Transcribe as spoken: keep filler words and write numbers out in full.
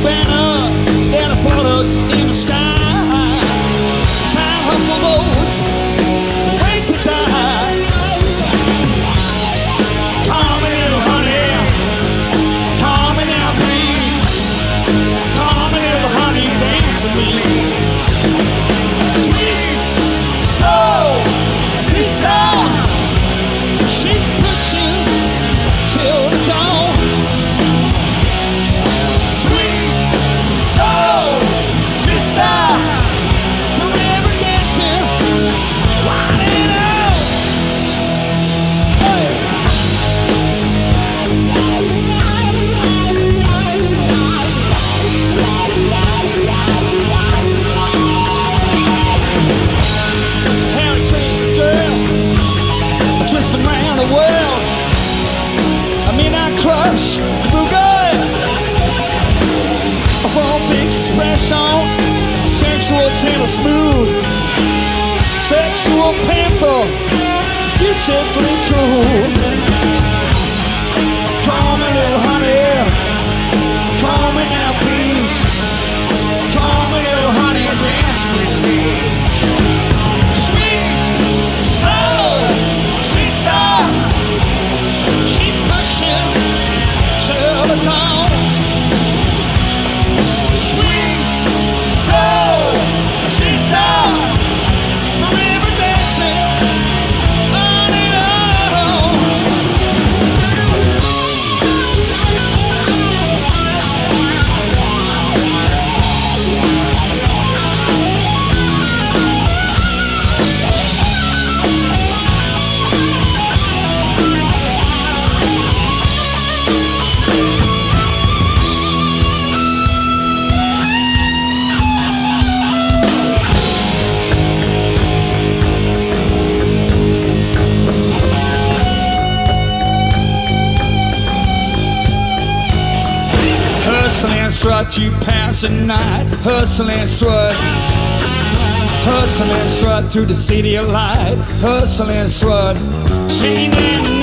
banner and the photos in the sky. Time hustle goes, wait to die. Call me little honey, call me now please. Call me little honey, dance with me. Sweet soul sister, she's pushing till the dawn. Sweet soul sister, forever dancing, winding up. Hey. Harry Christmas girl, twisting around the world. I mean, I crush the boogie. A full big expression, sensual, tender, smooth. Sexual panther, beautifully cool. Call me little honey, call me now please. Call me little honey, dance with me. Sweet soul sister, keep pushing till the dawn. Sweet soul sister, forever dancing on and on. Hustle and strut, you pass the night. Hustle and strut. Hustle and strut through the city of light. Hustle and strut. Singing in the